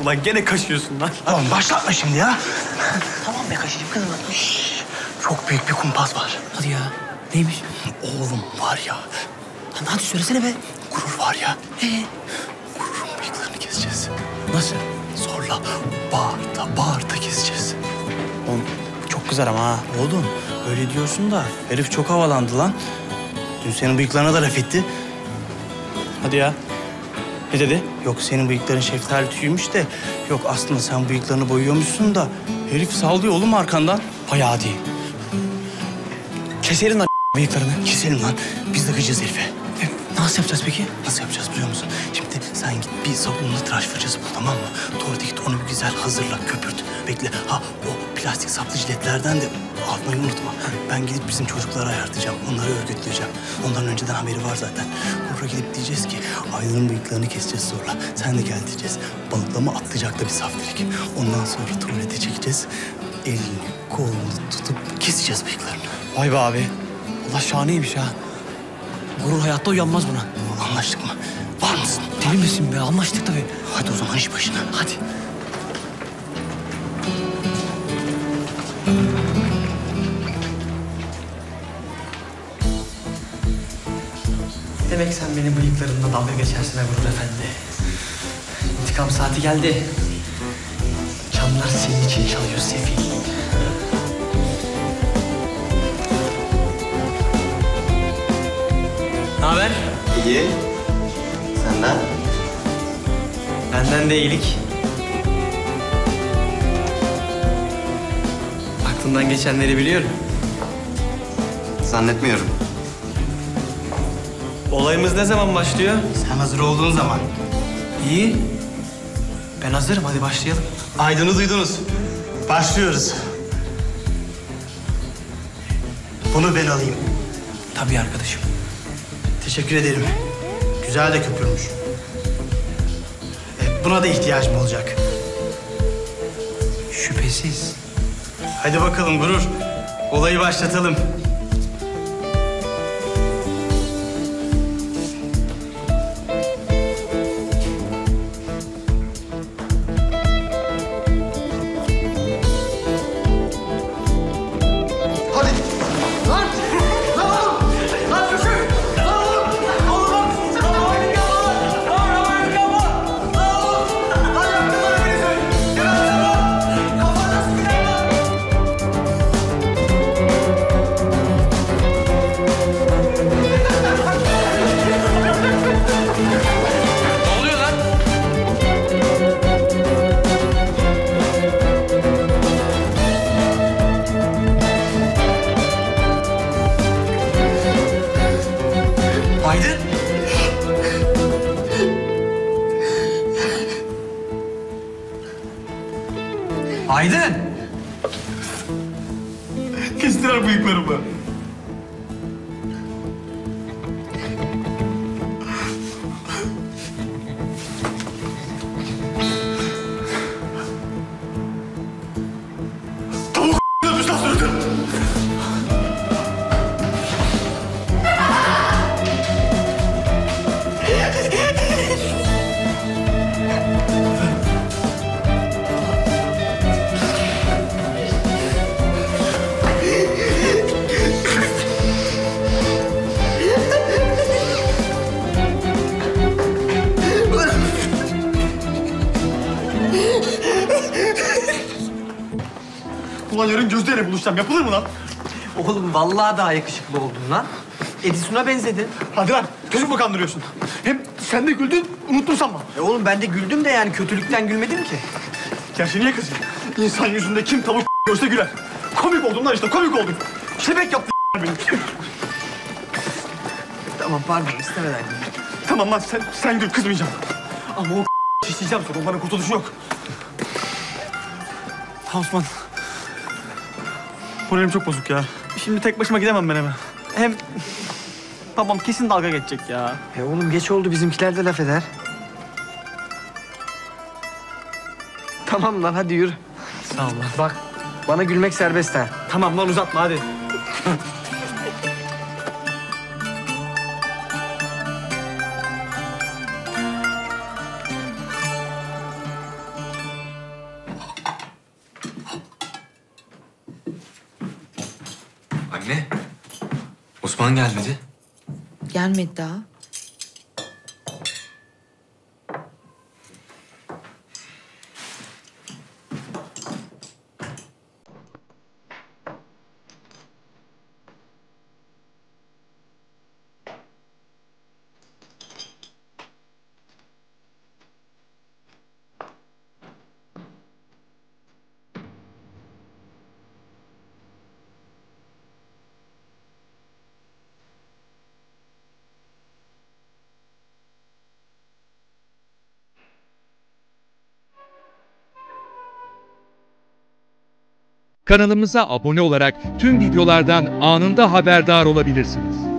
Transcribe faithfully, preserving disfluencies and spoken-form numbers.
lan gene kaşıyorsun lan. Oğlum başlatma şimdi ya. Tamam be kaşıyım kızım. Çok büyük bir kumpas var. Hadi ya. Neymiş? Oğlum var ya. Lan hadi söylesene be. Gurur var ya. Ee? Gururun bıyıklarını keseceğiz. Nasıl? Zorla bağırta bağırta keseceğiz. Oğlum çok kızar ama ha. Oğlum öyle diyorsun da herif çok havalandı lan. Dün senin bıyıklarına da laf etti. Hadi ya. Ne dedi? Yok senin bıyıkların şeftali tüyümüş de... Yok aslında sen bıyıklarını boyuyormuşsun da... Herif sallıyor oğlum arkandan. Bayağı hadi. Keselim lan bıyıklarını. Keselim lan. Biz de kıyacağız herife. E, nasıl yapacağız peki? Nasıl yapacağız biliyor musun? Şimdi sen git bir sabunla tıraş fırçası bul, tamam mı? Tuvalete git onu bir güzel hazırla, köpürt. Bekle. Ha o plastik saplı jiletlerden de almayı unutma. Ben gidip bizim çocuklara ayartacağım. Onları örgütleyeceğim. Onların önceden haberi var zaten. Oraya gidip diyeceğiz ki Aydın'ın bıyıklarını keseceğiz zorla. Sen de gel diyeceğiz. Balıklama atlayacak da bir saftirik. Ondan sonra tuvalete çekeceğiz. Elini, kolunu tutup keseceğiz bıyıklarını. Vay be abi. Allah şahaneymiş ha. Gurur hayatta uyanmaz buna. Anlaştık mı? Var mısın? Deli misin be? Anlaştık tabii. Hadi o zaman iş başına. Hadi. Demek sen benim bıyıklarımla dalga geçersin be Gurur Efendi. İntikam saati geldi. Çanlar senin için çalıyor sefil. Ne haber? İyi. Senden? Benden de iyilik. Aklından geçenleri biliyorum. Zannetmiyorum. Olayımız ne zaman başlıyor? Sen hazır olduğun zaman. İyi. Ben hazırım. Hadi başlayalım. Aydın'ı duydunuz. Başlıyoruz. Bunu ben alayım. Tabii arkadaşım. Teşekkür ederim. Güzel de köpürmüş. E, buna da ihtiyacım olacak. Şüphesiz. Hadi bakalım Gurur. Olayı başlatalım. Aydın. Aydın! Kestiler bıyıklarımı. Tavuk yapmışlar sürdü. Ulan yarın Gözde'yle buluşacağım. Yapılır mı lan? Oğlum vallahi daha yakışıklı oldun lan. Edison'a benzedin. Hadi lan. Çocuk mu kandırıyorsun? Hem sen de güldün, unuttun sanma. E oğlum ben de güldüm de yani kötülükten gülmedim ki. Gerçi niye kızıyorsun? İnsan yüzünde kim tavuk görse güler. Komik oldum lan işte, komik oldum. Şebek yaptı benim. Tamam pardon istemeden güldüm. Tamam lan sen, sen gül, kızmayacağım. Ama o şişleyeceğim sonra, onların kurtuluşu yok. Osman. Moralim çok bozuk ya. Şimdi tek başıma gidemem ben eve. Hem babam kesin dalga geçecek ya. E oğlum geç oldu bizimkiler de laf eder. Tamam lan hadi yürü. Sağ ol lan. Bak bana gülmek serbest ha. Tamam lan uzatma hadi. Osman gelmedi. Gelmedi daha. Kanalımıza abone olarak tüm videolardan anında haberdar olabilirsiniz.